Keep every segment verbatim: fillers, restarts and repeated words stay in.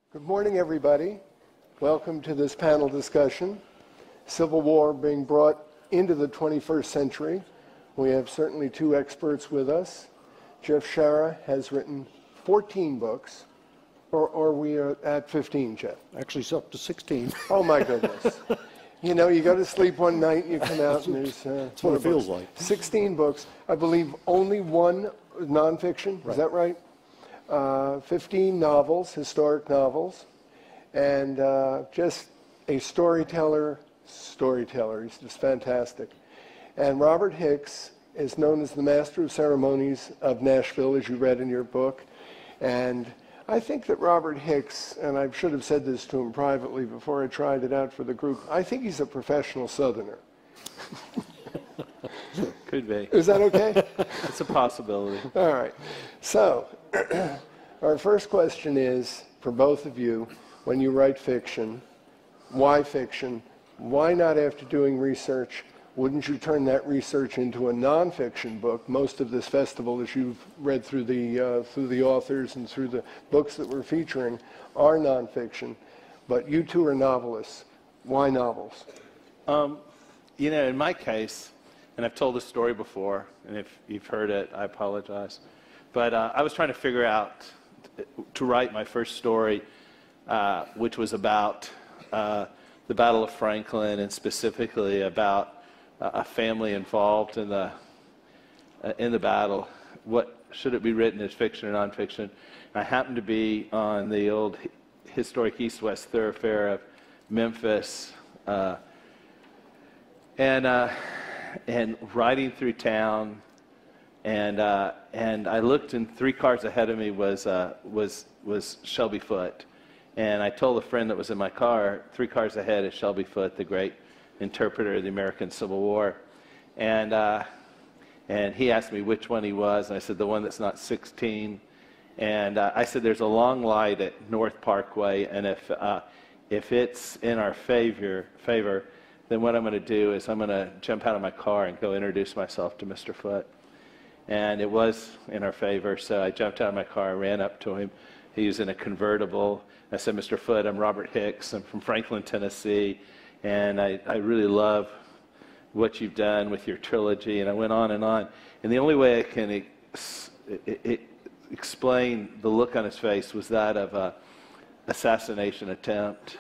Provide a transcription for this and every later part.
Good morning, everybody. Welcome to this panel discussion, Civil War being brought into the twenty-first century. We have certainly two experts with us. Jeff Shaara has written fourteen books, or, or we are at fifteen, Jeff? Actually, it's up to sixteen. Oh, my goodness. You know, you go to sleep one night and you come out and there's... Uh, That's what it feels like. sixteen books. I believe only one nonfiction, Right. Is that right? Uh, fifteen novels, historic novels, and uh, just a storyteller, storyteller. He's just fantastic. And Robert Hicks is known as the master of ceremonies of Nashville, as you read in your book. And I think that Robert Hicks, and I should have said this to him privately before I tried it out for the group, I think he's a professional Southerner. Could be. Is that okay? It's a possibility. All right. So, our first question is, for both of you, when you write fiction, why fiction? Why not, after doing research, wouldn't you turn that research into a nonfiction book? Most of this festival, as you've read through the, uh, through the authors and through the books that we're featuring, are nonfiction. But you two are novelists. Why novels? Um, you know, in my case, and I've told this story before, and if you've heard it, I apologize. But uh, I was trying to figure out to write my first story, uh, which was about uh, the Battle of Franklin, and specifically about uh, a family involved in the uh, in the battle. What should it be written as fiction or nonfiction? I happened to be on the old historic east-west thoroughfare of Memphis, uh, and uh, and riding through town. And uh, and I looked, and three cars ahead of me was uh, was was Shelby Foote, and I told a friend that was in my car, three cars ahead is Shelby Foote, the great interpreter of the American Civil War, and uh, and he asked me which one he was, and I said the one that's not sixteen, and uh, I said there's a long light at North Parkway, and if uh, if it's in our favor favor, then what I'm going to do is I'm going to jump out of my car and go introduce myself to Mister Foote. And it was in our favor, so I jumped out of my car, ran up to him. He was in a convertible. I said, Mister Foote, I'm Robert Hicks. I'm from Franklin, Tennessee, and I, I really love what you've done with your trilogy. And I went on and on. And the only way I can ex it, it, explain the look on his face was that of a assassination attempt.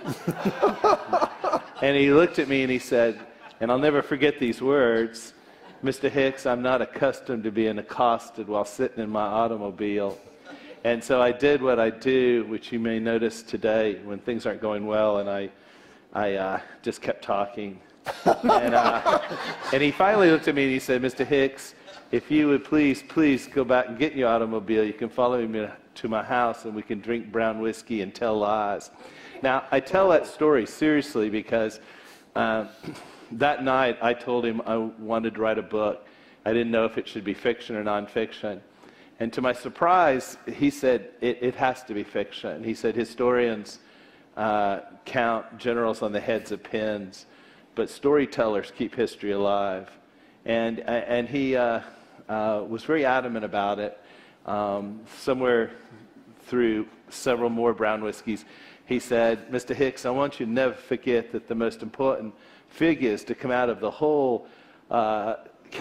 And he looked at me and he said, and I'll never forget these words, Mister Hicks, I'm not accustomed to being accosted while sitting in my automobile. And so I did what I do, which you may notice today when things aren't going well, and I, I uh, just kept talking. and, uh, and he finally looked at me and he said, Mister Hicks, if you would please, please go back and get in your automobile. You can follow me to my house and we can drink brown whiskey and tell lies. Now, I tell that story seriously because uh, that night, I told him I wanted to write a book. I didn't know if it should be fiction or nonfiction. And to my surprise, he said, it, it has to be fiction. He said, historians uh, count generals on the heads of pins, but storytellers keep history alive. And, and he uh, uh, was very adamant about it. Um, somewhere through several more brown whiskeys, he said, Mister Hicks, I want you to never forget that the most important figures to come out of the whole uh,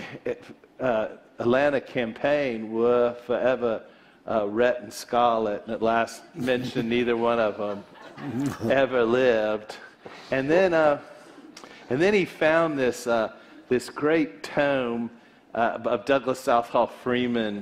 uh, Atlanta campaign were forever uh, Rhett and Scarlett, and at last mentioned neither one of them ever lived. And then, uh, and then he found this uh, this great tome uh, of Douglas Southall Freeman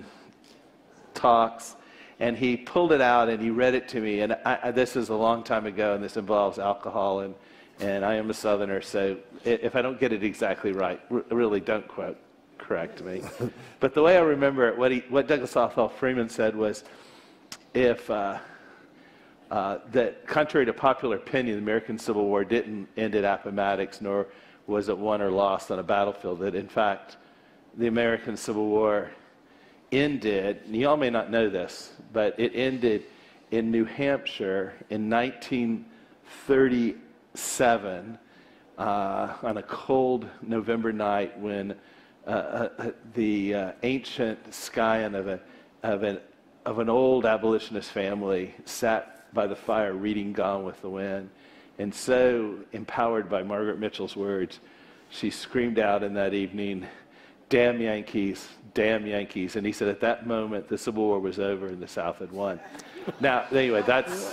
talks, and he pulled it out and he read it to me. And I, I, this is a long time ago, and this involves alcohol and. And I am a Southerner, so if I don't get it exactly right, really don't quote correct me. But the way I remember it, what, he, what Douglas Southall Freeman said was, if uh, uh, that contrary to popular opinion, the American Civil War didn't end at Appomattox, nor was it won or lost on a battlefield. That in fact, the American Civil War ended, and you all may not know this, but it ended in New Hampshire in nineteen thirty. Seven uh, on a cold November night when uh, uh, the uh, ancient scion of a of an of an old abolitionist family sat by the fire reading Gone with the Wind. And so empowered by Margaret Mitchell's words, she screamed out in that evening, "Damn Yankees, damn Yankees." And he said at that moment the Civil War was over and the South had won. Now, anyway, that's,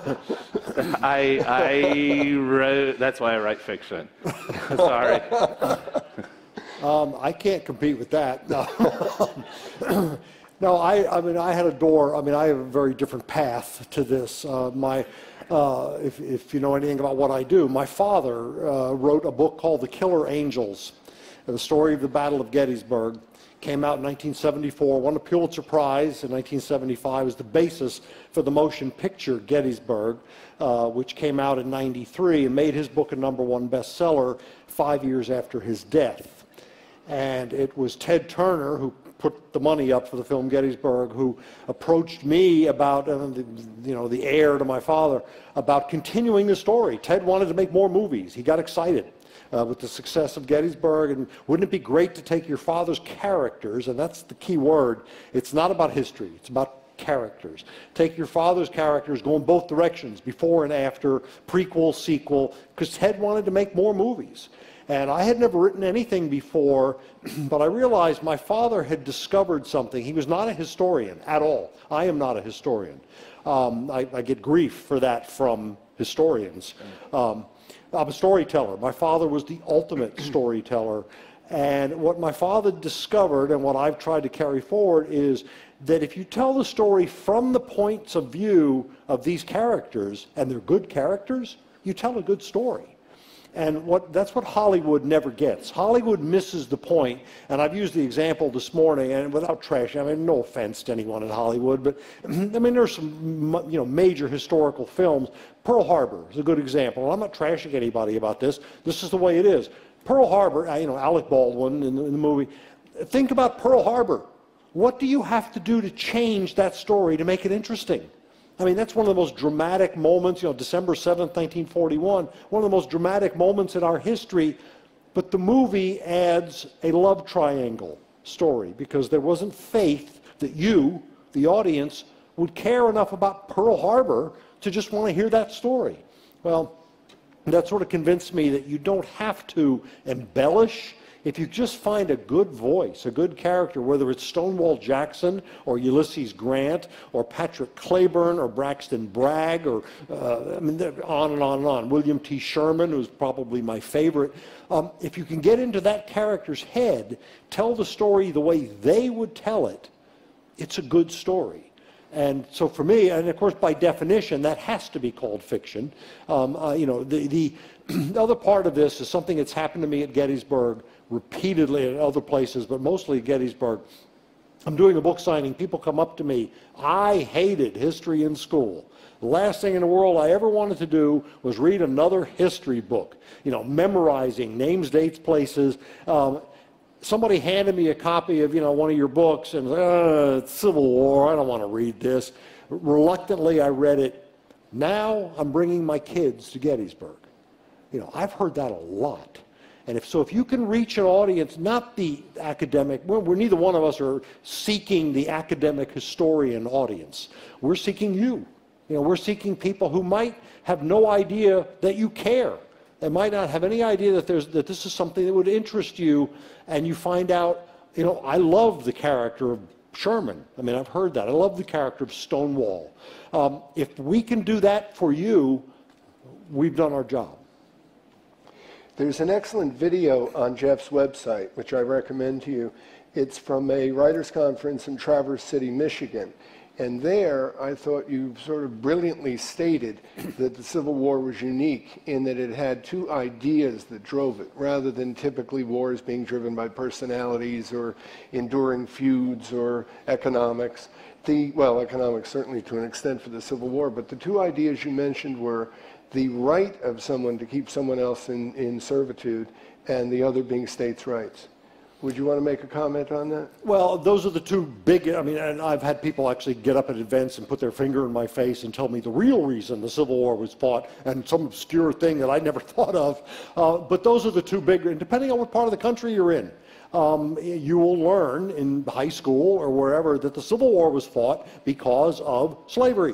I, I wrote, that's why I write fiction. Sorry. Um, I can't compete with that. No, no I, I mean, I had a door. I mean, I have a very different path to this. Uh, my, uh, if, if you know anything about what I do, my father uh, wrote a book called The Killer Angels, the story of the Battle of Gettysburg. Came out in nineteen seventy-four, won a Pulitzer Prize in nineteen seventy-five, was the basis for the motion picture Gettysburg, uh, which came out in ninety-three and made his book a number one bestseller five years after his death. And it was Ted Turner, who put the money up for the film Gettysburg, who approached me about, uh, the, you know, the heir to my father, about continuing the story. Ted wanted to make more movies. He got excited Uh, with the success of Gettysburg, and wouldn't it be great to take your father's characters, and that's the key word, it's not about history, it's about characters. Take your father's characters, go in both directions, before and after, prequel, sequel, because Ted wanted to make more movies. And I had never written anything before, but I realized my father had discovered something. He was not a historian at all. I am not a historian. Um, I, I get grief for that from historians. Um, I'm a storyteller. My father was the ultimate storyteller. And what my father discovered, and what I've tried to carry forward, is that if you tell the story from the points of view of these characters, and they're good characters, you tell a good story. And what, that's what Hollywood never gets. Hollywood misses the point, and I've used the example this morning, and without trashing, I mean, no offense to anyone in Hollywood, but I mean, there's some, you know, major historical films. Pearl Harbor is a good example. I'm not trashing anybody about this. This is the way it is. Pearl Harbor, you know, Alec Baldwin in the, in the movie. Think about Pearl Harbor. What do you have to do to change that story to make it interesting? I mean, that's one of the most dramatic moments, you know, December seventh, nineteen forty-one, one of the most dramatic moments in our history, but the movie adds a love triangle story because there wasn't faith that you, the audience, would care enough about Pearl Harbor to just want to hear that story. Well, that sort of convinced me that you don't have to embellish. If you just find a good voice, a good character, whether it's Stonewall Jackson or Ulysses Grant or Patrick Claiborne or Braxton Bragg or uh, I mean, on and on and on. William T. Sherman, who's probably my favorite. Um, if you can get into that character's head, tell the story the way they would tell it, it's a good story. And so for me, and of course by definition, that has to be called fiction. Um, uh, you know, the, the, the other part of this is something that's happened to me at Gettysburg repeatedly at other places, but mostly at Gettysburg. I'm doing a book signing. People come up to me. I hated history in school. The last thing in the world I ever wanted to do was read another history book, you know, memorizing names, dates, places. Um, somebody handed me a copy of, you know, one of your books and, uh, it's Civil War, I don't want to read this. Reluctantly, I read it. Now I'm bringing my kids to Gettysburg. You know, I've heard that a lot. And if so, if you can reach an audience, not the academic, we're, we're neither one of us are seeking the academic historian audience. We're seeking you. You know, we're seeking people who might have no idea that you care. They might not have any idea that there's that this is something that would interest you, and you find out, you know, I love the character of Sherman. I mean, I've heard that. I love the character of Stonewall. Um, if we can do that for you, we've done our job. There's an excellent video on Jeff's website, which I recommend to you. It's from a writers' conference in Traverse City, Michigan. And there, I thought you sort of brilliantly stated that the Civil War was unique in that it had two ideas that drove it, rather than typically wars being driven by personalities or enduring feuds or economics. The, well, economics certainly to an extent for the Civil War, but the two ideas you mentioned were the right of someone to keep someone else in, in servitude, and the other being states' rights. Would you want to make a comment on that? Well, those are the two big, I mean, and I've had people actually get up at events and put their finger in my face and tell me the real reason the Civil War was fought, and some obscure thing that I never thought of. Uh, but those are the two big, and depending on what part of the country you're in, um, you will learn in high school or wherever that the Civil War was fought because of slavery.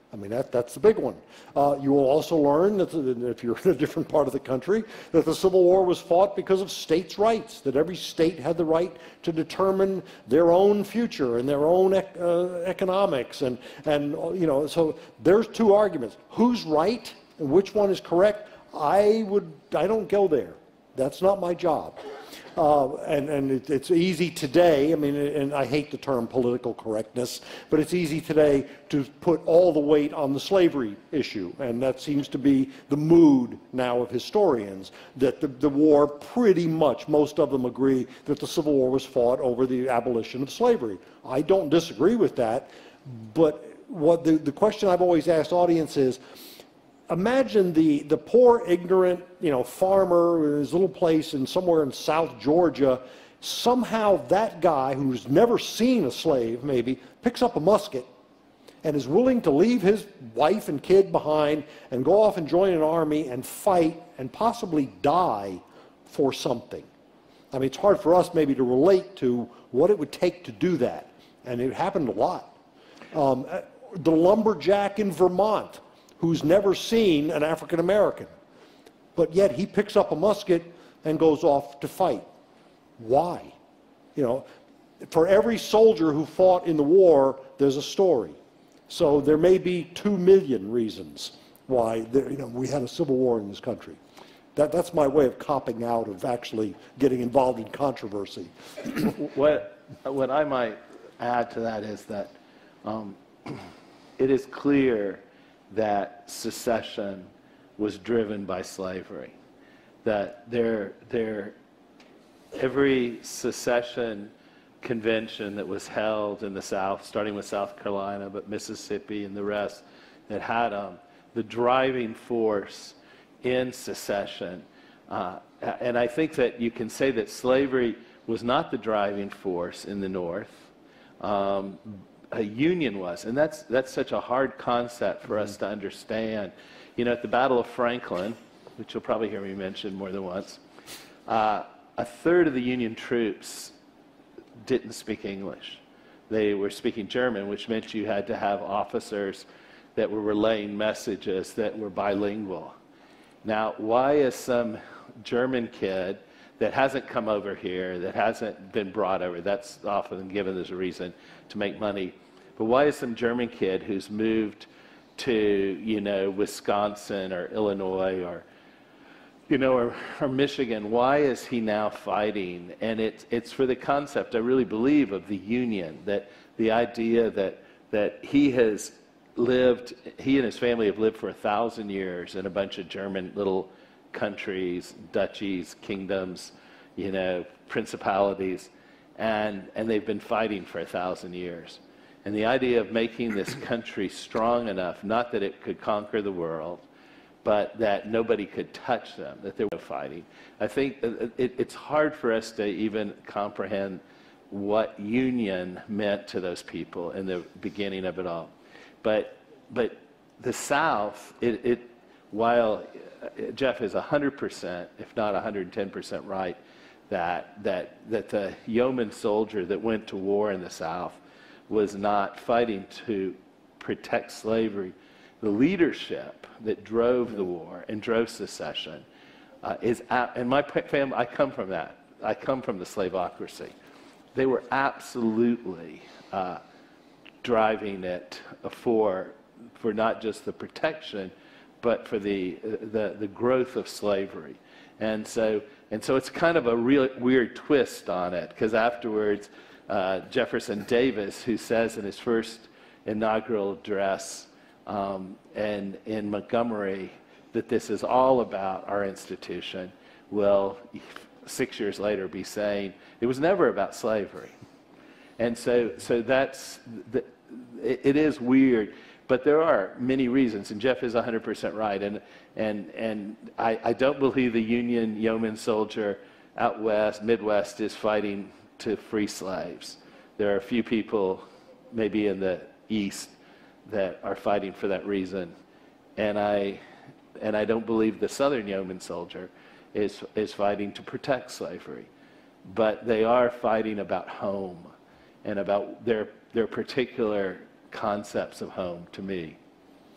I mean, that, that's the big one. Uh, you will also learn that the, if you're in a different part of the country, that the Civil War was fought because of states' rights, that every state had the right to determine their own future and their own ec uh, economics. And, and, you know, so there's two arguments. Who's right and which one is correct? I would, I don't go there. That's not my job. Uh, and and it, it's easy today, I mean, and I hate the term political correctness, but it's easy today to put all the weight on the slavery issue. And that seems to be the mood now of historians, that the, the war pretty much, most of them agree that the Civil War was fought over the abolition of slavery. I don't disagree with that, but what the, the question I've always asked audiences is, imagine the, the poor, ignorant, you know, farmer in his little place in somewhere in South Georgia. Somehow that guy who's never seen a slave, maybe, picks up a musket and is willing to leave his wife and kid behind and go off and join an army and fight and possibly die for something. I mean, it's hard for us maybe to relate to what it would take to do that. And it happened a lot. Um, the lumberjack in Vermont, who's never seen an African American, but yet he picks up a musket and goes off to fight. Why? You know, for every soldier who fought in the war, there's a story. So there may be two million reasons why there, you know, we had a civil war in this country. That, that's my way of copping out of actually getting involved in controversy. What, what I might add to that is that um, it is clear that secession was driven by slavery. That there, there, every secession convention that was held in the South, starting with South Carolina, but Mississippi and the rest, that had um, the driving force in secession. Uh, and I think that you can say that slavery was not the driving force in the North. Um, a union was, and that's that's such a hard concept for us to understand. You know, at the Battle of Franklin, which you'll probably hear me mention more than once, uh, a third of the Union troops didn't speak English. They were speaking German, which meant you had to have officers that were relaying messages that were bilingual. Now, why is some German kid that hasn't come over here, that hasn't been brought over, that's often given as a reason to make money, but why is some German kid who's moved to, you know, Wisconsin or Illinois or, you know, or, or Michigan, why is he now fighting? And it's, it's for the concept, I really believe, of the Union, that the idea that, that he has lived, he and his family have lived for a thousand years in a bunch of German little countries, duchies, kingdoms, you know, principalities, and, and they've been fighting for a thousand years. And the idea of making this country strong enough, not that it could conquer the world, but that nobody could touch them, that they were fighting. I think it, it's hard for us to even comprehend what union meant to those people in the beginning of it all. But, but the South, it, it, while Jeff is one hundred percent, if not one hundred ten percent right, that, that, that the yeoman soldier that went to war in the South was not fighting to protect slavery. The leadership that drove the war and drove secession uh, is, and my family, I come from that. I come from the slaveocracy. They were absolutely uh, driving it for, for not just the protection, but for the, the, the growth of slavery. And so, and so it's kind of a real weird twist on it, because afterwards, uh, Jefferson Davis, who says in his first inaugural address um, and in Montgomery that this is all about our institution, will six years later be saying it was never about slavery. And so, so that's, the, it, it is weird. But there are many reasons, and Jeff is one hundred percent right. And, and, and I, I don't believe the Union yeoman soldier out west, Midwest, is fighting to free slaves. There are a few people, maybe in the East, that are fighting for that reason. And I, and I don't believe the Southern yeoman soldier is, is fighting to protect slavery. But they are fighting about home and about their, their particular concepts of home, to me.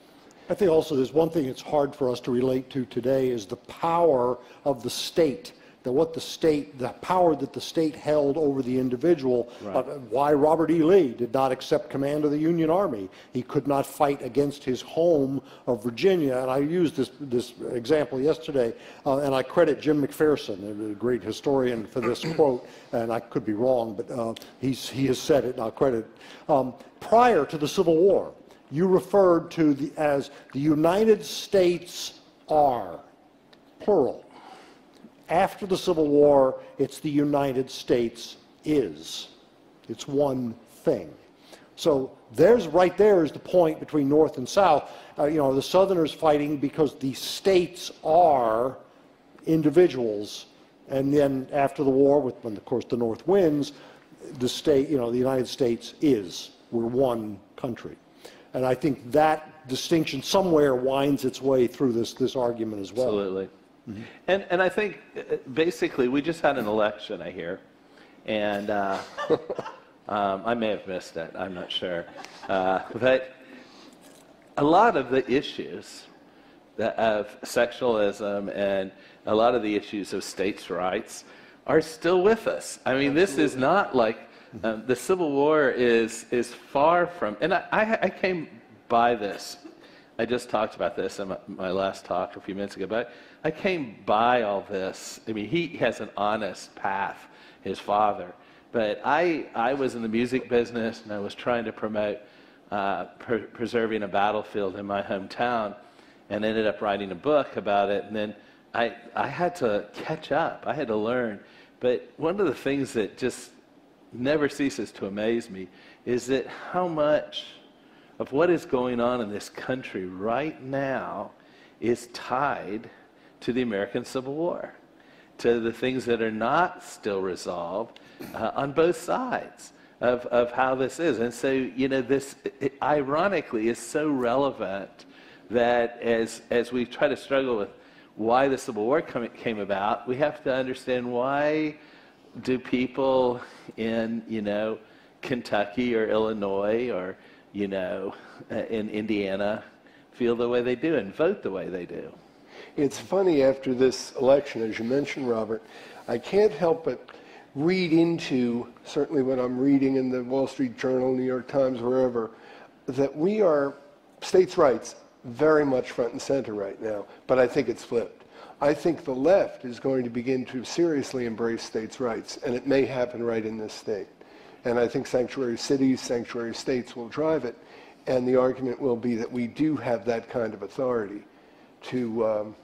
I think also there's one thing that's hard for us to relate to today is the power of the state, that what the state, the power that the state held over the individual. Right. Uh, why Robert E. Lee did not accept command of the Union Army. He could not fight against his home of Virginia. And I used this, this example yesterday, uh, and I credit Jim McPherson, a great historian, for this quote, and I could be wrong, but uh, he's, he has said it, and I'll credit it. Um, prior to the Civil War, you referred to the, as the United States are, plural. After the Civil War, it's the United States is. It's one thing. So there's right there is the point between North and South. Uh, you know, the Southerners fighting because the states are individuals, and then after the war, with, when of course the North wins, the state, you know, the United States is. We're one country. And I think that distinction somewhere winds its way through this, this argument as well. Absolutely. Mm-hmm. And, and I think uh, basically we just had an election, I hear, and uh, um, I may have missed it, I'm not sure. Uh, but a lot of the issues that of sectionalism and a lot of the issues of states' rights are still with us. I mean, Absolutely. This is not like um, the Civil War is, is far from, and I, I, I came by this. I just talked about this in my, my last talk a few minutes ago, but I came by all this. I mean, he has an honest path, his father. But I, I was in the music business, and I was trying to promote uh, pre preserving a battlefield in my hometown, and ended up writing a book about it. And then I, I had to catch up. I had to learn. But one of the things that just never ceases to amaze me is that how much of what is going on in this country right now is tied to the American Civil War, to the things that are not still resolved uh, on both sides of, of how this is. And so, you know, this it, ironically is so relevant that as, as we try to struggle with why the Civil War come, came about, we have to understand why do people in, you know, Kentucky or Illinois or, you know, uh, in Indiana feel the way they do and vote the way they do. It's funny, after this election, as you mentioned, Robert, I can't help but read into, certainly what I'm reading in the Wall Street Journal, New York Times, wherever, that we are, states' rights, very much front and center right now, but I think it's flipped. I think the left is going to begin to seriously embrace states' rights, and it may happen right in this state. And I think sanctuary cities, sanctuary states will drive it, and the argument will be that we do have that kind of authority to um,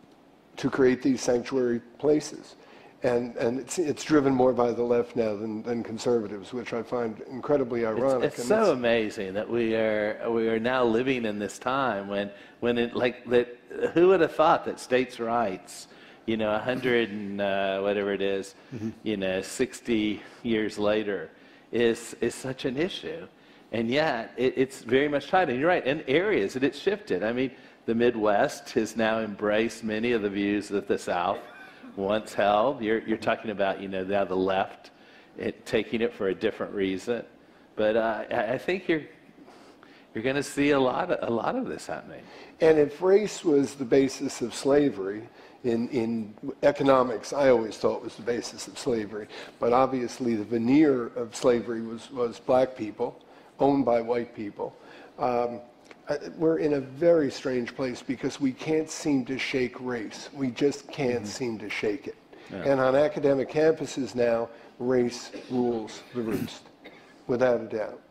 to create these sanctuary places. And, and it's, it's driven more by the left now than, than conservatives, which I find incredibly ironic. It's, it's so it's, amazing that we are, we are now living in this time when, when it, like, that, who would have thought that states' rights, you know, a hundred and uh, whatever it is, mm-hmm. you know, sixty years later, is, is such an issue. And yet, it, it's very much tied. And you're right, in areas that it's shifted. I mean, the Midwest has now embraced many of the views that the South once held. You're, you're talking about, you know, now the left it, taking it for a different reason. But uh, I, I think you're, you're going to see a lot, of, a lot of this happening. And if race was the basis of slavery, in, in economics, I always thought was the basis of slavery. But obviously the veneer of slavery was, was black people, owned by white people. Um, We're in a very strange place because we can't seem to shake race. We just can't mm-hmm. seem to shake it. Yeah. And on academic campuses now, race rules the roost, without a doubt.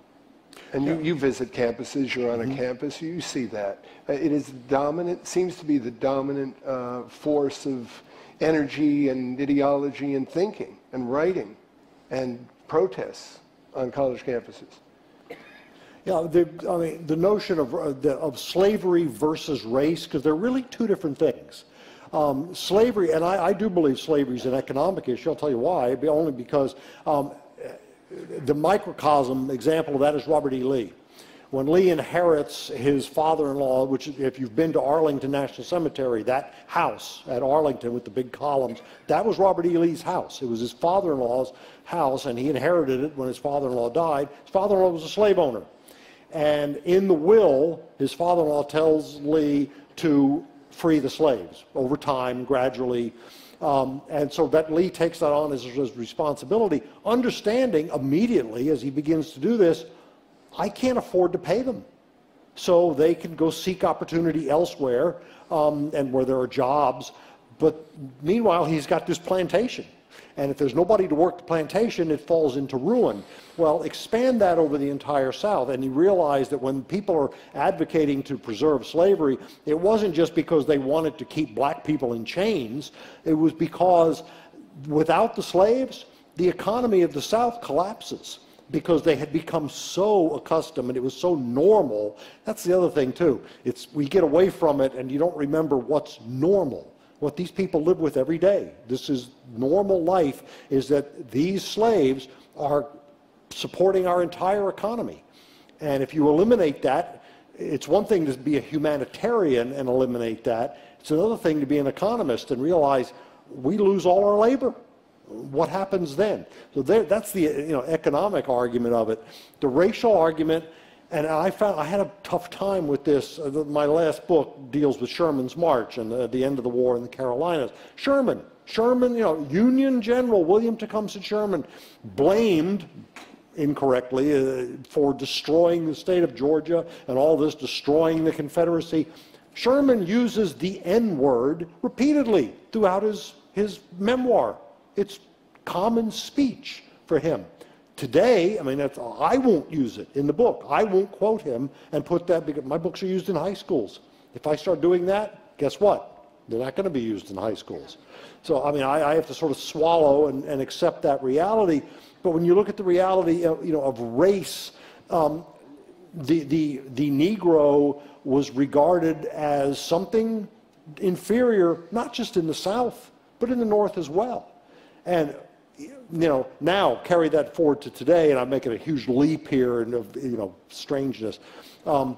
And yeah. you, you visit campuses, you're on mm-hmm. a campus, you see that. It is dominant, seems to be the dominant uh, force of energy and ideology and thinking and writing and protests on college campuses. Yeah, the, I mean, the notion of, uh, the, of slavery versus race, because they're really two different things. Um, slavery, and I, I do believe slavery is an economic issue. I'll tell you why, only because um, the microcosm example of that is Robert E. Lee. When Lee inherits his father-in-law, which if you've been to Arlington National Cemetery, that house at Arlington with the big columns, that was Robert E. Lee's house. It was his father-in-law's house, and he inherited it when his father-in-law died. His father-in-law was a slave owner. And in the will, his father-in-law tells Lee to free the slaves over time, gradually. Um, and so that Lee takes that on as his responsibility, understanding immediately as he begins to do this, I can't afford to pay them. So they can go seek opportunity elsewhere, um, and where there are jobs. But meanwhile, he's got this plantation. And if there's nobody to work the plantation, it falls into ruin. Well, expand that over the entire South, and he realized that when people are advocating to preserve slavery, it wasn't just because they wanted to keep black people in chains. It was because without the slaves, the economy of the South collapses, because they had become so accustomed and it was so normal. That's the other thing too. It's, we get away from it and you don't remember what's normal. What these people live with every day. This is normal life, is that these slaves are supporting our entire economy. And if you eliminate that, it's one thing to be a humanitarian and eliminate that. It's another thing to be an economist and realize we lose all our labor. What happens then? So there, that's the you know, economic argument of it. The racial argument, and I found I had a tough time with this. Uh, my last book deals with Sherman's March and the, the end of the war in the Carolinas. Sherman, Sherman, you know, Union General William Tecumseh Sherman, blamed incorrectly uh, for destroying the state of Georgia and all this, destroying the Confederacy. Sherman uses the N-word repeatedly throughout his, his memoir. It's common speech for him. Today, I mean, that's, I won't use it in the book. I won't quote him and put that, because my books are used in high schools. If I start doing that, guess what? They're not going to be used in high schools. So, I mean, I, I have to sort of swallow and, and accept that reality. But when you look at the reality of, you know, of race, um, the, the, the Negro was regarded as something inferior, not just in the South, but in the North as well. And you know, now carry that forward to today, and I'm making a huge leap here and of you know strangeness. Um,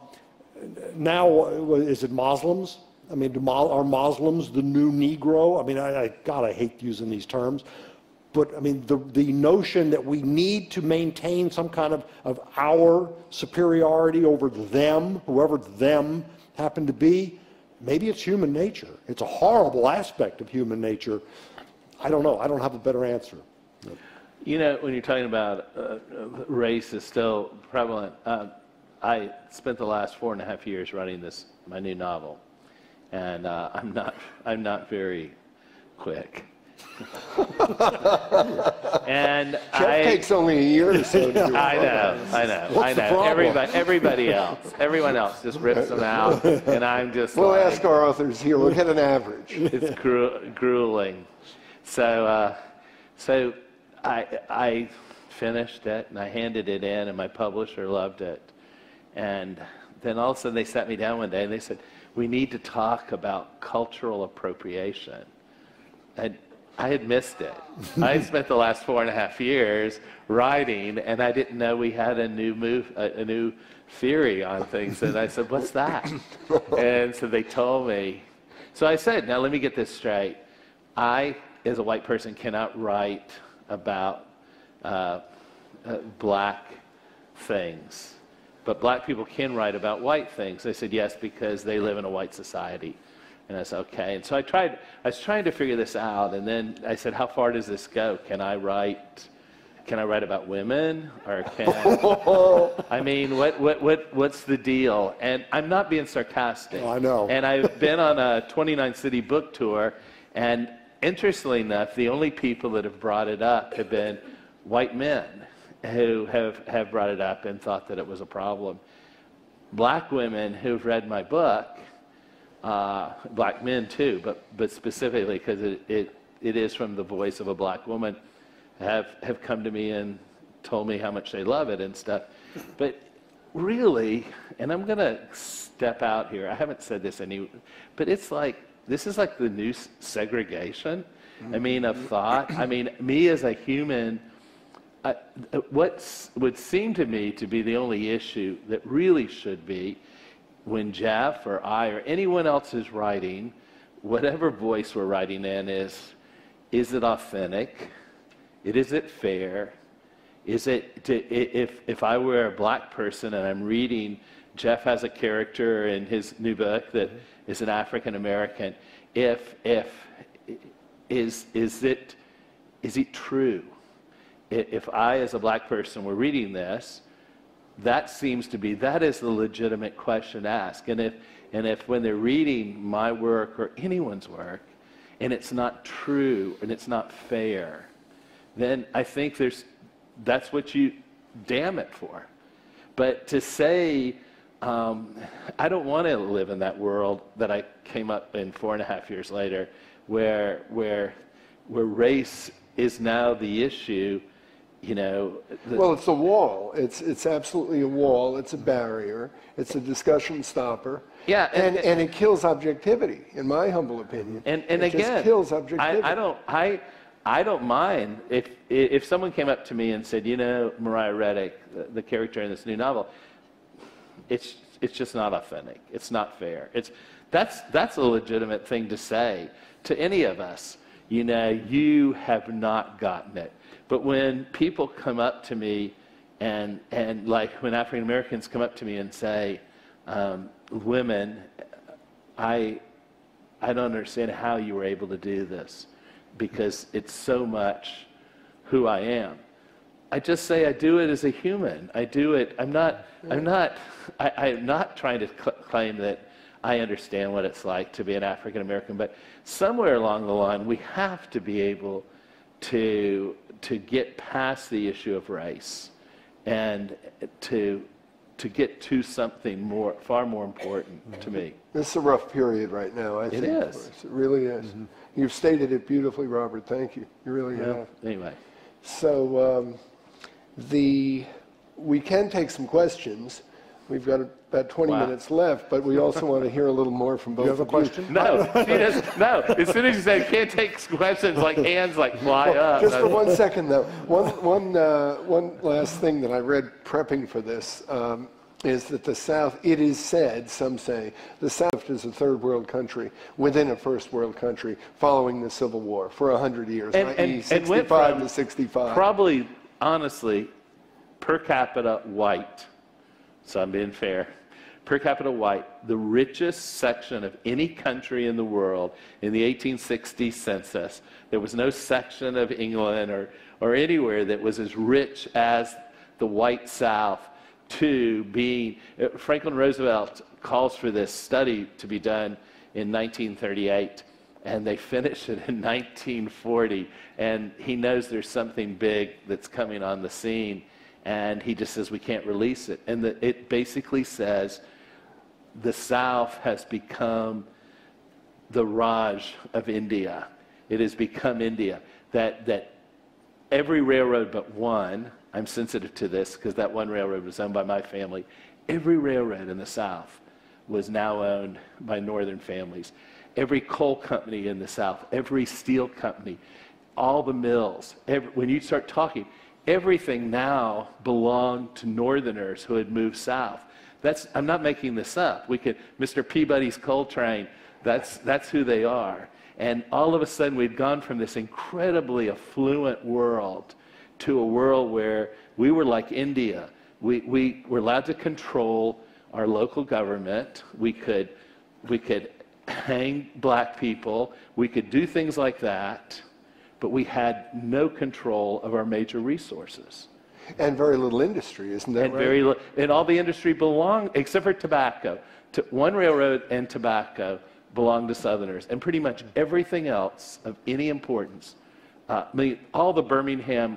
now, is it Muslims? I mean, do, are Muslims the new Negro? I mean, I, I God, I hate using these terms, but I mean, the the notion that we need to maintain some kind of of our superiority over them, whoever them happen to be, maybe it's human nature. It's a horrible aspect of human nature. I don't know. I don't have a better answer. You know, when you're talking about uh, race is still prevalent, uh, I spent the last four and a half years writing this, my new novel, and uh, I'm not, I'm not very quick. And Jeff I, takes only a year or so to do it. I know, I know, What's I the know. problem? Everybody, everybody else, everyone else just rips them out, and I'm just. We'll like, ask our authors here. We'll get an average. It's gru grueling. So, uh, so I, I finished it and I handed it in, and my publisher loved it. And then all of a sudden they sat me down one day and they said, "We need to talk about cultural appropriation." And I had missed it. I had spent the last four and a half years writing, and I didn't know we had a new move, a, a new theory on things. And I said, "What's that?" And so they told me. So I said, "Now let me get this straight. I, as a white person, cannot write about uh, uh, black things, but black people can write about white things." They said, "Yes, because they live in a white society." And I said, "Okay." And so I tried, I was trying to figure this out, and then I said, "How far does this go? Can I write, can I write about women, or can, I mean, what, what, what, what's the deal?" And I'm not being sarcastic. I know. And I've been on a twenty-nine city book tour, and interestingly enough, the only people that have brought it up have been white men who have, have brought it up and thought that it was a problem. Black women who've read my book, uh, black men too, but, but specifically because it, it, it is from the voice of a black woman, have, have come to me and told me how much they love it and stuff. But really, and I'm going to step out here, I haven't said this any, but it's like, this is like the new segregation, I mean, of thought. I mean, me as a human, I, what would seem to me to be the only issue that really should be when Jeff or I or anyone else is writing, whatever voice we're writing in, is, is it authentic? It, is it fair? Is it, to, if, if I were a black person and I'm reading, Jeff has a character in his new book that is an African American, if, if, is, is it, is it true? If I, as a black person, were reading this, that seems to be, that is the legitimate question to ask. And if, and if when they're reading my work or anyone's work, and it's not true and it's not fair, then I think there's, that's what you damn it for. But to say, um, I don't want to live in that world that I came up in four and a half years later, where, where, where race is now the issue. You know, the, well, it's a wall. It's it's absolutely a wall. It's a barrier. It's a discussion stopper. Yeah, and and, and it kills objectivity, in my humble opinion. And and it again, just kills objectivity. I, I don't I I don't mind if if someone came up to me and said, you know, Mariah Reddick, the, the character in this new novel, it's it's just not authentic. It's not fair. It's that's that's a legitimate thing to say to any of us. You know, you have not gotten it. But when people come up to me, and, and like when African Americans come up to me and say, um, women, I, I don't understand how you were able to do this, because it's so much who I am. I just say I do it as a human. I do it, I'm not, I'm not, I, I'm not trying to cl- claim that I understand what it's like to be an African American, but somewhere along the line we have to be able to to get past the issue of race and to to get to something more, far more important mm-hmm. to me. This is a rough period right now, I think. It is. It really is. Mm-hmm. You've stated it beautifully, Robert. Thank you. You really yeah. have. Anyway. So um, the we can take some questions. We've got about twenty wow. minutes left, but we also want to hear a little more from both you have a of question? you. No, she does, no. As soon as you say can't take questions, like hands like fly well, up. Just for one second, though. One, one, uh, one last thing that I read prepping for this um, is that the South, it is said, some say, the South is a third world country within a first world country following the Civil War for one hundred years, and, that and, is sixty-five to sixty-five. Probably, honestly, per capita white, so I'm being fair, per capita white, the richest section of any country in the world in the eighteen sixty census. There was no section of England or, or anywhere that was as rich as the white South, to being, Franklin Roosevelt calls for this study to be done in nineteen thirty-eight, and they finished it in nineteen forty, and he knows there's something big that's coming on the scene, and he just says we can't release it. And the, it basically says the South has become the Raj of India. It has become India. That, that every railroad but one, I'm sensitive to this because that one railroad was owned by my family, every railroad in the South was now owned by Northern families. Every coal company in the South, every steel company, all the mills, every, when you start talking, everything now belonged to Northerners who had moved south. That's, I'm not making this up. We could, Mister Peabody's coal train, that's, that's who they are. And all of a sudden we'd gone from this incredibly affluent world to a world where we were like India. We, we were allowed to control our local government. We could, we could hang black people. We could do things like that, but we had no control of our major resources. And very little industry, isn't that and right? Very li- and all the industry belonged, except for tobacco. To, one railroad and tobacco belonged to Southerners, and pretty much everything else of any importance. Uh, I mean, all the Birmingham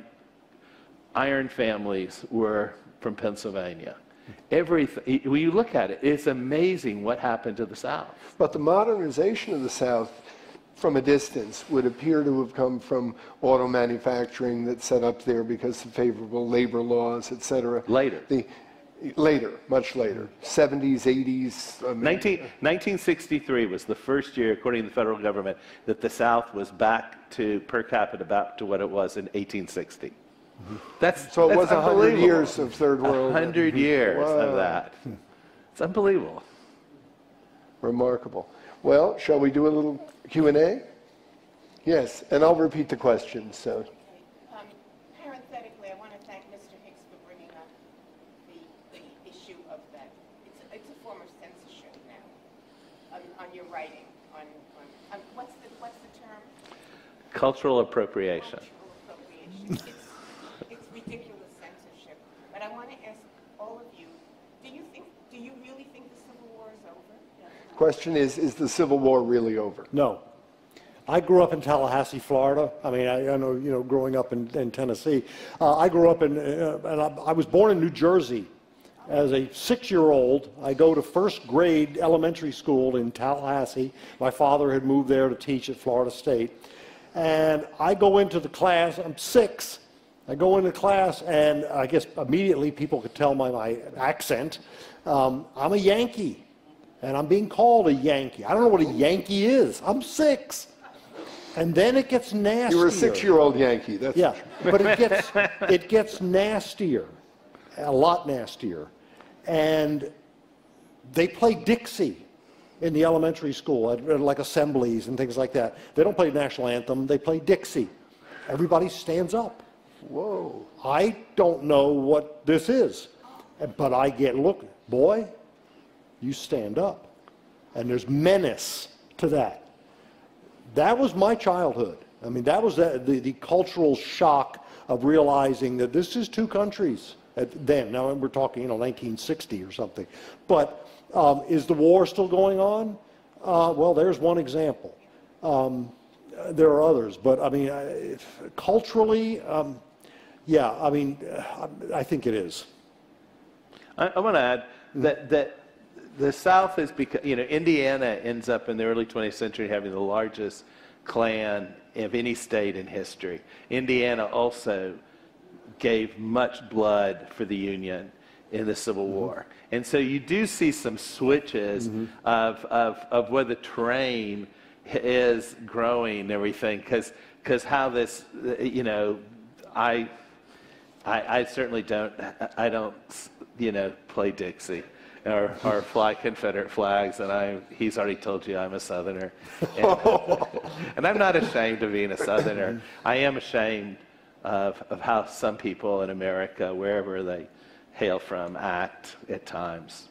iron families were from Pennsylvania. Everything, when you look at it, it's amazing what happened to the South. But the modernization of the South, from a distance, would appear to have come from auto manufacturing that's set up there because of favorable labor laws, et cetera. Later. The, later, much later, seventies, eighties. I mean, nineteen, nineteen sixty-three was the first year, according to the federal government, that the South was back to, per capita, back to what it was in eighteen sixty. That's, so it that's was one hundred years of third world. one hundred years wow. of that. It's unbelievable. Remarkable. Well, shall we do a little Q and A? Yes, and I'll repeat the question. So. Um, parenthetically, I want to thank Mister writing on, on um, what's the what's the term? Cultural appropriation. Cultural appropriation. It's, it's ridiculous censorship. But I want to ask all of you: Do you think? Do you really think the Civil War is over? The question is: Is the Civil War really over? No. I grew up in Tallahassee, Florida. I mean, I, I know, you know, growing up in, in Tennessee. Uh, I grew up in, uh, and I, I was born in New Jersey. As a six-year-old, I go to first grade elementary school in Tallahassee. My father had moved there to teach at Florida State. And I go into the class, I'm six. I go into class, and I guess immediately people could tell by my accent, um, I'm a Yankee. And I'm being called a Yankee. I don't know what a Yankee is. I'm six. And then it gets nastier. You were a six-year-old Yankee, that's Yeah, for sure. but it gets, it gets nastier, a lot nastier. And they play Dixie in the elementary school, at, at like assemblies and things like that. They don't play national anthem, they play Dixie. Everybody stands up. Whoa. I don't know what this is, but I get, look, boy, you stand up. And there's menace to that. That was my childhood. I mean, that was the, the, the cultural shock of realizing that this is two countries at then. Now we're talking, you know, nineteen sixty or something. But um, is the war still going on? Uh, well, there's one example. Um, there are others, but I mean, I, culturally, um, yeah, I mean, I, I think it is. I, I want to add that that the South has become, you know, Indiana ends up in the early twentieth century having the largest Klan of any state in history. Indiana also gave much blood for the Union in the Civil War. And so you do see some switches mm-hmm. of, of, of where the terrain is growing and everything, because because how this, you know, I, I, I certainly don't, I don't, you know, play Dixie. Or, or fly Confederate flags, and I, he's already told you I'm a Southerner. And, and I'm not ashamed of being a Southerner. I am ashamed of, of how some people in America, wherever they hail from, act at times.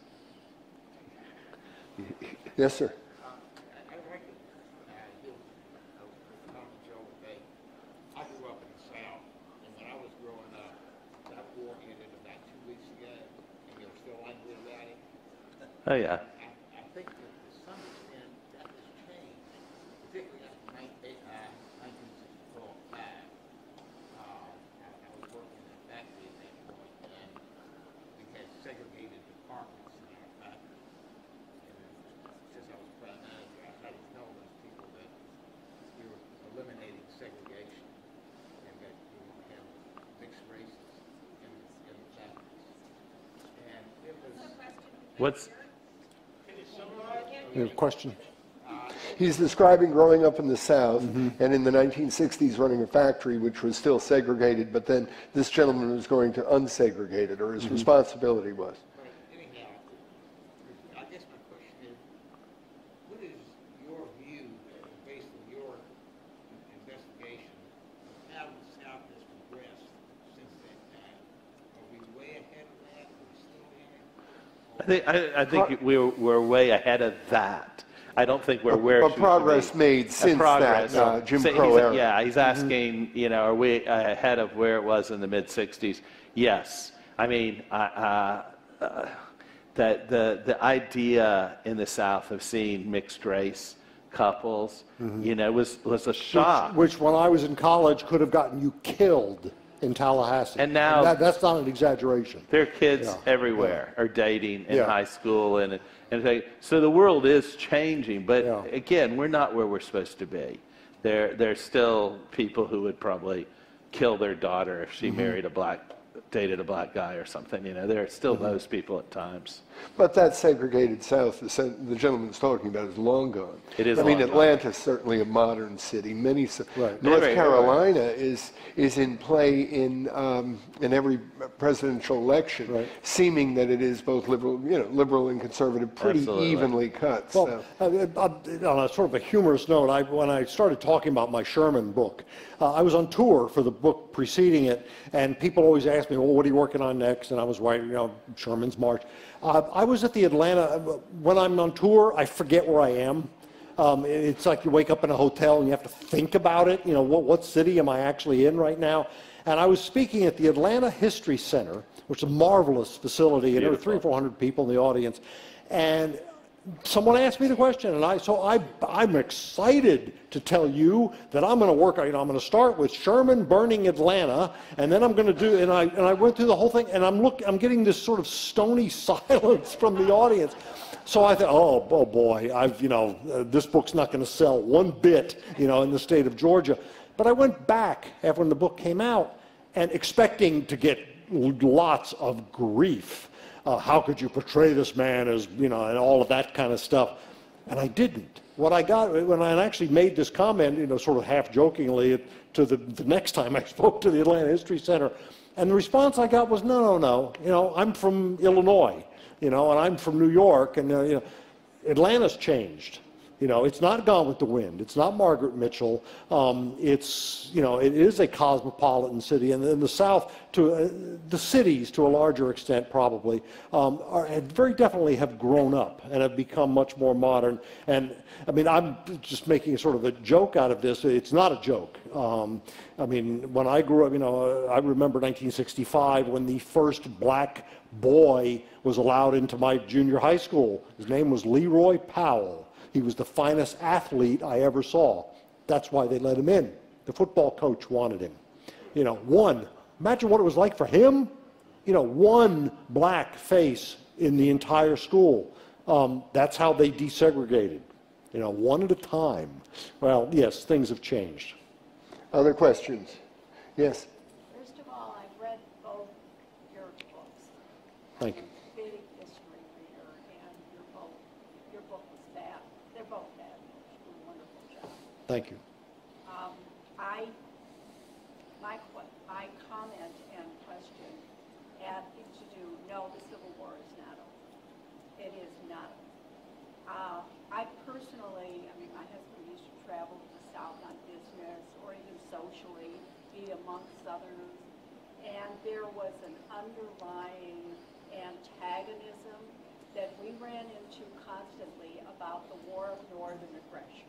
Yes, sir. Oh, yeah. I, I think that to some extent that has changed, particularly after nineteen sixty-five. Uh, I, I was working in a factory at that point, and we had segregated departments in our factory. And since I was plant manager, I tried to tell those people that we were eliminating segregation and that we would have mixed races in, in the factories. And it was... What's... You have a question? He's describing growing up in the South mm-hmm. and in the nineteen sixties running a factory which was still segregated, but then this gentleman was going to unsegregate it, or his mm-hmm. responsibility was. Anyhow, I guess my question is, what is your view, based on your investigation, of how the South has progressed since that time? Are we way ahead of that? Are we still in it? I think, I, I think we're, we're way ahead of that. I don't think we're where But progress made since progress. that uh, Jim So Crow he's, era. Yeah, he's asking, mm-hmm. you know, are we ahead of where it was in the mid sixties? Yes. I mean, uh, uh, that the, the idea in the South of seeing mixed race couples, mm-hmm. you know, was, was a shock. Which, which, when I was in college, could have gotten you killed in Tallahassee. And now... And that, that's not an exaggeration. There are kids yeah. everywhere yeah. are dating in yeah. high school. and and they, So the world is changing, but yeah. again, we're not where we're supposed to be. There, there's still people who would probably kill their daughter if she mm-hmm. married a black, dated a black guy or something. You know, there are still mm-hmm. those people at times. But that segregated South, the, the gentleman's talking about, is long gone. It is I mean, long Atlanta's gone. certainly a modern city. Many right. North right, Carolina right. is is in play in um, in every presidential election, right. seeming that it is both liberal, you know, liberal and conservative, pretty Absolutely. evenly cut. Well, so. uh, uh, on a sort of a humorous note, I, when I started talking about my Sherman book, uh, I was on tour for the book preceding it, and people always ask me, well, what are you working on next? And I was writing, you know, Sherman's March. Uh, I was at the Atlanta, when I'm on tour, I forget where I am. Um, it's like you wake up in a hotel and you have to think about it. You know, what, what city am I actually in right now? And I was speaking at the Atlanta History Center, which is a marvelous facility, and there were three or four hundred people in the audience. And someone asked me the question, and I so I I'm excited to tell you that I'm going to work. You know, I'm going to start with Sherman burning Atlanta, and then I'm going to do. And I and I went through the whole thing, and I'm look. I'm getting this sort of stony silence from the audience. So I thought, oh, oh boy, I've you know uh, this book's not going to sell one bit, you know, in the state of Georgia. But I went back after when the book came out, and expecting to get lots of grief. Uh, how could you portray this man as, you know, and all of that kind of stuff. And I didn't. What I got, when I actually made this comment, you know, sort of half jokingly to the, the next time I spoke to the Atlanta History Center, and the response I got was, no, no, no, you know, I'm from Illinois, you know, and I'm from New York, and, uh, you know, Atlanta's changed. You know, it's not Gone with the Wind. It's not Margaret Mitchell. Um, it's, you know, it is a cosmopolitan city. And in the South, to uh, the cities, to a larger extent probably, um, are, very definitely have grown up and have become much more modern. And, I mean, I'm just making sort of a joke out of this. It's not a joke. Um, I mean, when I grew up, you know, I remember nineteen sixty-five when the first black boy was allowed into my junior high school. His name was Leroy Powell. He was the finest athlete I ever saw. That's why they let him in. The football coach wanted him. You know, one, imagine what it was like for him. You know, one black face in the entire school. Um, that's how they desegregated. You know, one at a time. Well, yes, things have changed. Other questions? Yes. First of all, I've read both your books. Thank you. Big history reader, and your book, your book was fab. They're both fabulous. You do a wonderful job. Thank you. Um, I, my, que- my comment and question had to do, no, the Civil War is not over. It is not over. Uh, I personally, I mean, my husband used to travel to the South on business or even socially, be amongst Southerners, and there was an underlying antagonism that we ran into constantly about the War of Northern Aggression.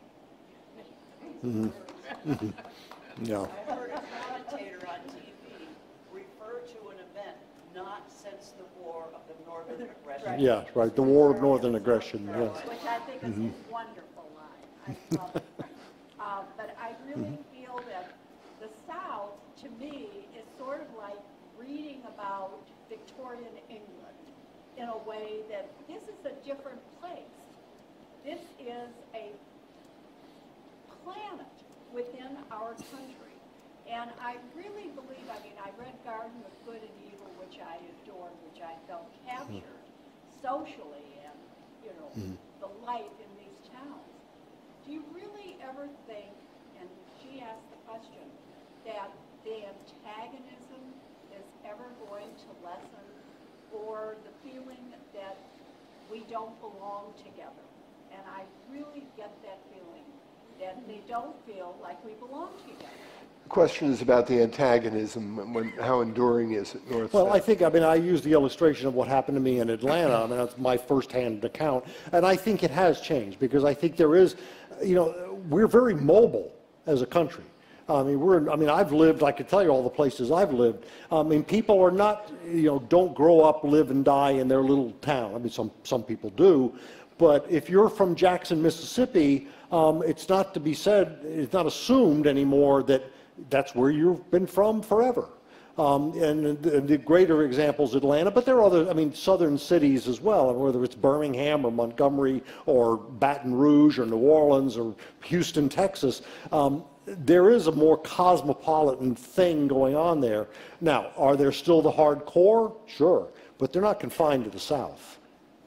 Mm-hmm. Yeah. I heard a commentator on T V refer to an event not since the War of the Northern Aggression. Yeah, right. The War of Northern Aggression, yes. Which I think is Mhm. a wonderful line. I love it. Uh, but I really feel that the South, to me, is sort of like reading about Victorian England in a way that this is a different place. This is a planet within our country. And I really believe, I mean, I read Garden of Good and Evil, which I adored, which I felt captured socially and, you know, Mhm. the life in these towns. Do you really ever think, and she asked the question, that the antagonism is ever going to lessen, or the feeling that we don't belong together? And I really get that feeling, that they don't feel like we belong together. The question is about the antagonism, and when, how enduring is it north Well, south? I think, I mean, I use the illustration of what happened to me in Atlanta. I mean, that's my firsthand account. And I think it has changed because I think there is, you know, we're very mobile as a country. I mean, we're, I mean, I've lived, I could tell you all the places I've lived. I mean, people are not, you know, don't grow up, live and die in their little town. I mean, some, some people do. But if you're from Jackson, Mississippi, um, it's not to be said, it's not assumed anymore that that's where you've been from forever. Um, and the, the greater example is Atlanta, but there are other, I mean, southern cities as well, whether it's Birmingham or Montgomery or Baton Rouge or New Orleans or Houston, Texas. Um, there is a more cosmopolitan thing going on there. Now, are there still the hardcore? Sure, but they're not confined to the South.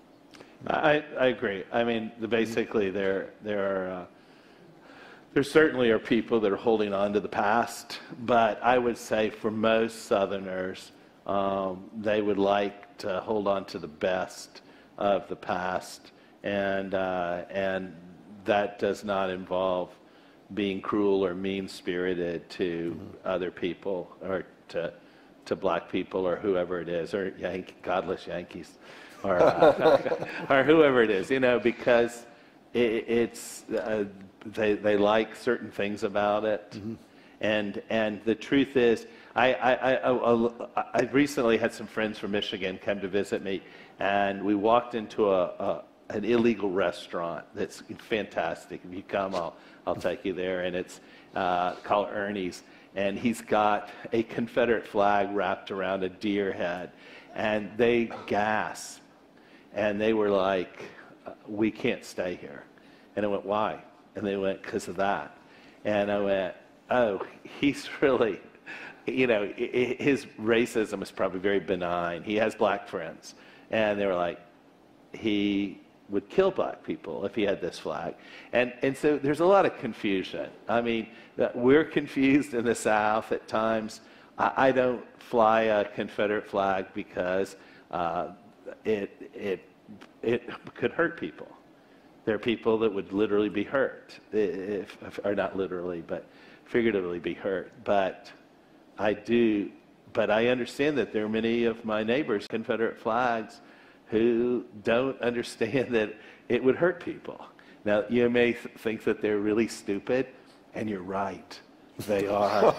I, I agree. I mean, the, basically, there there are uh, there certainly are people that are holding on to the past, but I would say for most Southerners, um, they would like to hold on to the best of the past, and uh, and that does not involve being cruel or mean-spirited to mm-hmm. other people or to to black people or whoever it is, or Yankee, godless Yankees. or, uh, or whoever it is, you know, because it, it's uh, they they like certain things about it, mm-hmm. and and the truth is, I I, I I I recently had some friends from Michigan come to visit me, and we walked into a, a an illegal restaurant that's fantastic. If you come, I'll I'll take you there, and it's uh, called Ernie's, and he's got a Confederate flag wrapped around a deer head, and they gasp, and they were like, "We can't stay here," and I went, "Why?" And they went, "Because of that," and I went, "Oh, he's really." You know, his racism is probably very benign. He has black friends. And they were like, he would kill black people if he had this flag. And and so there's a lot of confusion. I mean, we're confused in the South at times. I, I don't fly a Confederate flag because uh, it, it, it could hurt people. There are people that would literally be hurt, if, if, or not literally, but figuratively be hurt. But I do, but I understand that there are many of my neighbors, Confederate flags, who don't understand that it would hurt people. Now, you may th- think that they're really stupid, and you're right. They are.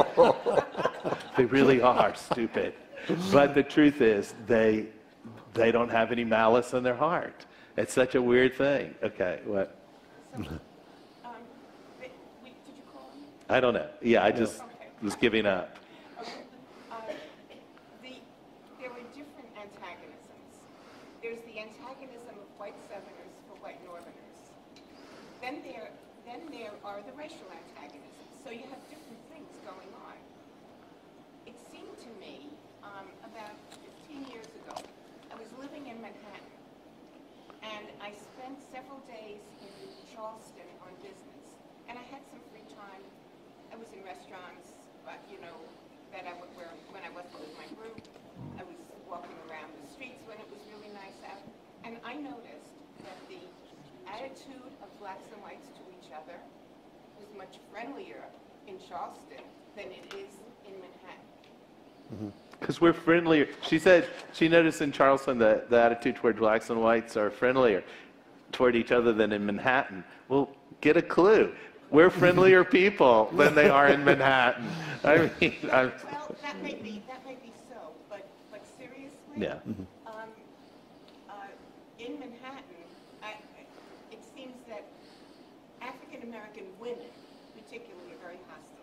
They really are stupid. But the truth is, they they don't have any malice in their heart. It's such a weird thing. Okay, what? So, um, did did you call me? I don't know. Yeah, I just Okay. was giving up. Okay. Uh, the, there were different antagonisms. There's the antagonism of white Southerners for white Northerners. Then there, then there are the racial antagonisms. So you have different things going on. It seemed to me, um, about fifteen years ago, I was living in Manhattan, and I spent several days in Charleston on business, and I had some free time. I was in restaurants, but you know, that I would where when I wasn't with my group, I was walking around the streets when it was really nice out, and I noticed that the attitude of blacks and whites to each other was much friendlier in Charleston than it is in Manhattan. Because we're friendlier. She said she noticed in Charleston that the attitude toward blacks and whites are friendlier toward each other than in Manhattan. Well, get a clue. We're friendlier people than they are in Manhattan. I mean, I'm, Well, that may be that may be so, but but seriously, yeah. um, uh, in Manhattan, I, it seems that African American women, particularly, are very hostile.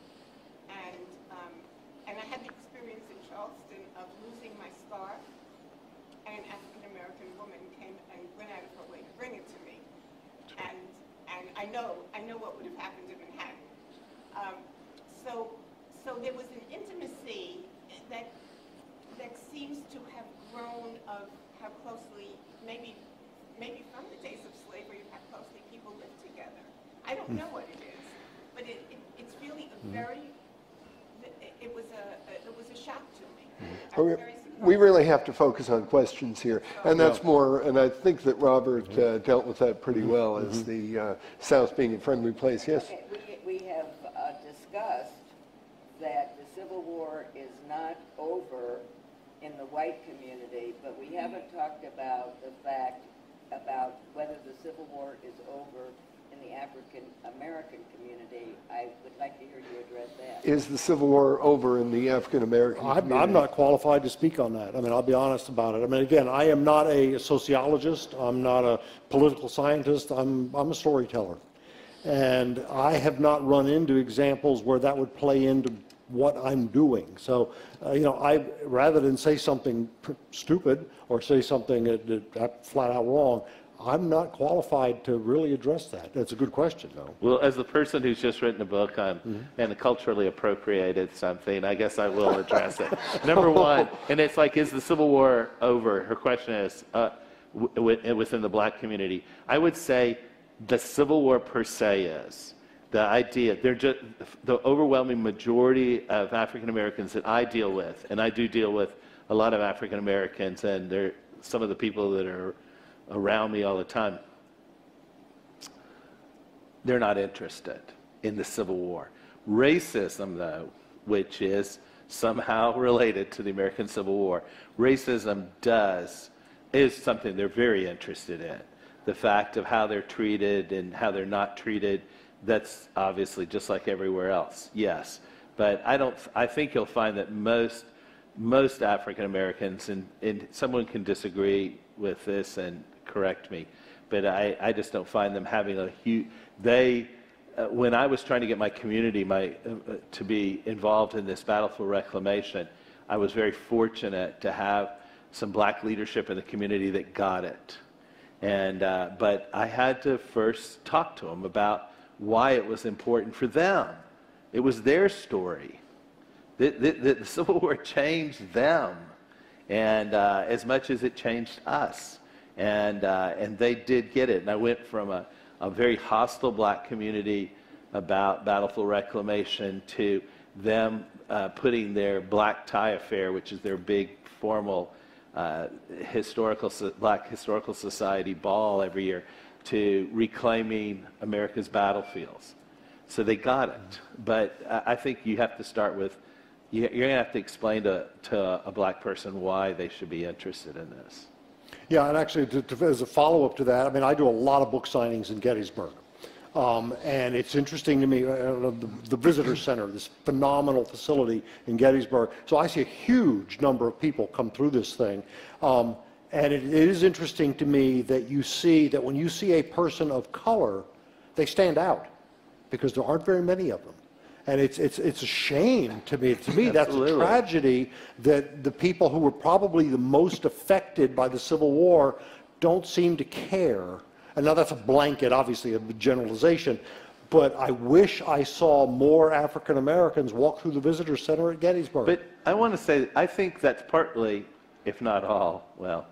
And um, and I had the experience in Charleston of losing my scarf, and an African American woman came and went out of her way to bring it to me, and and I know I know what would have happened in Manhattan. Um, so so there was an intimacy that that seems to have grown of how closely, maybe maybe from the days of slavery, how closely people lived together. I don't know what it is, but it, it it's really a very it, it was a it was a shock to me. I was We- very surprised. We really have to focus on questions here, and that's more, and I think that Robert uh, dealt with that pretty well, as the uh, South being a friendly place. Yes? Okay, we, we have uh, discussed that the Civil War is not over in the white community, but we haven't talked about the fact about whether the Civil War is over in the African American community. I would like to hear you address that. Is the Civil War over in the African American community? I'm, I'm not qualified to speak on that. I mean, I'll be honest about it. I mean, again, I am not a sociologist. I'm not a political scientist. I'm, I'm a storyteller. And I have not run into examples where that would play into what I'm doing. So, uh, you know, I rather than say something p- stupid or say something that, that, that flat out wrong, I'm not qualified to really address that. That's a good question, though. Well, as the person who's just written a book on mm-hmm. and culturally appropriated something, I guess I will address it. Number one, and it's like, is the Civil War over? Her question is, uh, w- w- within the black community. I would say the Civil War per se is. The idea, they're just, the overwhelming majority of African Americans that I deal with, and I do deal with a lot of African Americans, and they're some of the people that are around me all the time, they're not interested in the Civil War. Racism, though, which is somehow related to the American Civil War, racism does, is something they're very interested in. the fact of how they're treated and how they're not treated, that's obviously just like everywhere else, yes. But I don't, I think you'll find that most, most African Americans, and, and someone can disagree with this and correct me, but I, I just don't find them having a huge, they, uh, when I was trying to get my community my, uh, to be involved in this battle for reclamation, I was very fortunate to have some black leadership in the community that got it. And, uh, but I had to first talk to them about why it was important for them. It was their story. The, the, the Civil War changed them, and uh, as much as it changed us. And, uh, and they did get it. And I went from a, a very hostile black community about Battle for Reclamation to them uh, putting their Black Tie Affair, which is their big formal uh, historical Black Historical Society ball every year, to reclaiming America's battlefields. So they got it. But I think you have to start with, you're going to have to explain to, to a black person why they should be interested in this. Yeah, and actually, to, to, as a follow-up to that, I mean, I do a lot of book signings in Gettysburg. Um, and it's interesting to me, uh, the, the visitor center, this phenomenal facility in Gettysburg. So I see a huge number of people come through this thing. Um, and it, it is interesting to me that you see that when you see a person of color, they stand out because there aren't very many of them. And it's, it's, it's a shame to me. To me, that's a tragedy that the people who were probably the most affected by the Civil War don't seem to care. And now that's a blanket, obviously, a generalization, but I wish I saw more African Americans walk through the visitor center at Gettysburg. But I want to say, I think that's partly, if not all, well,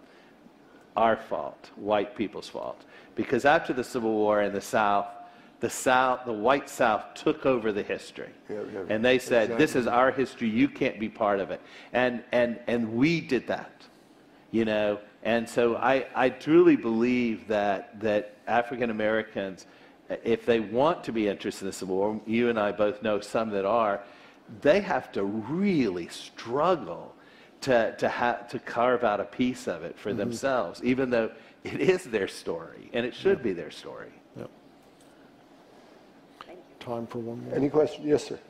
our fault, white people's fault. Because after the Civil War in the South, the South, the white South took over the history. Yeah, yeah, and they said, exactly. This is our history, you can't be part of it. And, and, and we did that, you know. And so I, I truly believe that, that African Americans, if they want to be interested in the Civil War, you and I both know some that are, they have to really struggle to, to, ha to carve out a piece of it for mm-hmm. themselves, even though it is their story, and it should yeah. be their story. Yep. Time for one more. Any questions? Yes, sir.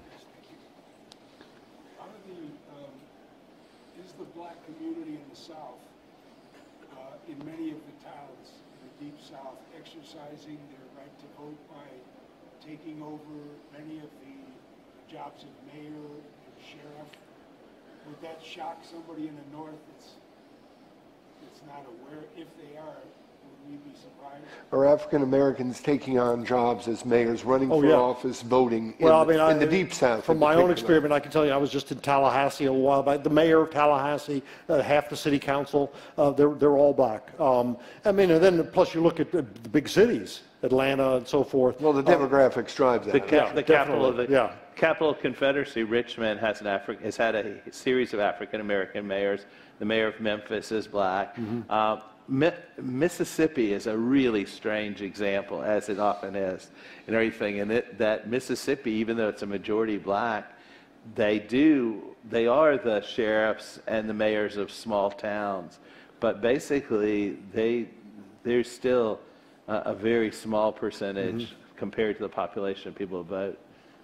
How do the, um, is the black community in the South, uh, in many of the towns in the Deep South, exercising their right to vote by taking over many of the jobs of mayor and sheriff? Would that shock somebody in the North that's, that's not aware? If they are, would we be surprised? Are African Americans taking on jobs as mayors, running oh, for yeah. office, voting in, well, I mean, in I, the Deep South? From my own experiment, I can tell you, I was just in Tallahassee a while back. The mayor of Tallahassee, uh, half the city council, uh, they're, they're all black. Um, I mean, and then plus you look at the, the big cities, Atlanta and so forth. Well, the demographics uh, drive that. The, ca yeah, the capital of the yeah. capital of Confederacy, Richmond, has an Afri has had a series of African American mayors. The mayor of Memphis is black. Mm-hmm. uh, Mi Mississippi is a really strange example, as it often is, and everything. And it, that Mississippi, even though it's a majority black, they do they are the sheriffs and the mayors of small towns, but basically they they're still a, a very small percentage mm-hmm. compared to the population of people who vote.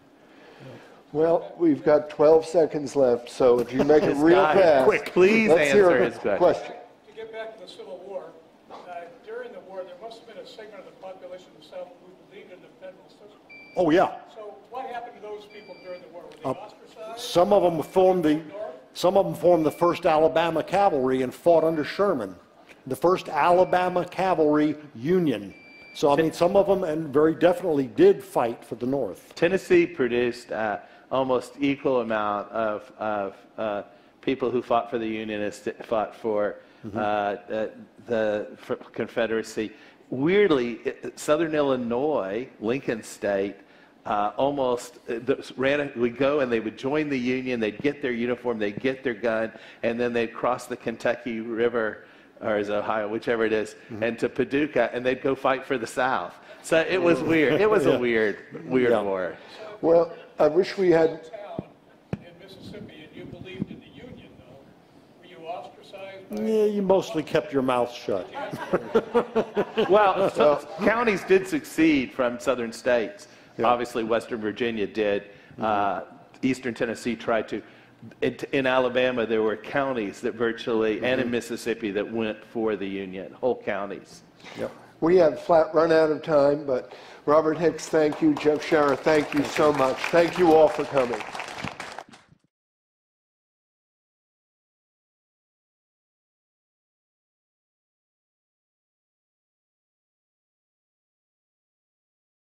Well, we've got twelve seconds left, so if you make it real fast, quick, please let's answer hear his question. question. To get back to the Civil War, uh, during the war, there must have been a segment of the population of the South who believed in the federal system. Oh, yeah. So what happened to those people during the war? Were they Uh, ostracized? some of them formed the some of them formed the first Alabama Cavalry and fought under Sherman, the first Alabama Cavalry Union. So I mean, some of them, and very definitely did fight for the North. Tennessee produced uh, almost equal amount of, of uh, people who fought for the Union as fought for mm-hmm. uh, uh, the for Confederacy. Weirdly, it, Southern Illinois, Lincoln State, uh, almost uh, ran. Would go and they would join the Union. They'd get their uniform. They'd get their gun, and then they'd cross the Kentucky River, or is it Ohio, whichever it is, mm-hmm. and to Paducah, and they'd go fight for the South. So it was weird. It was yeah. a weird, weird yeah. war. Well, I wish we had. Town in Mississippi, and you believed in the Union, though. Were you ostracized by? Yeah, you mostly kept your mouth shut. Well, so counties did secede from southern states. Obviously, Western Virginia did. Uh, Eastern Tennessee tried to. In, in Alabama, there were counties that virtually, mm-hmm. and in Mississippi, that went for the Union, whole counties. Yep. We have flat run out of time, but Robert Hicks, thank you. Jeff Shaara, thank you so much. Thank you all for coming.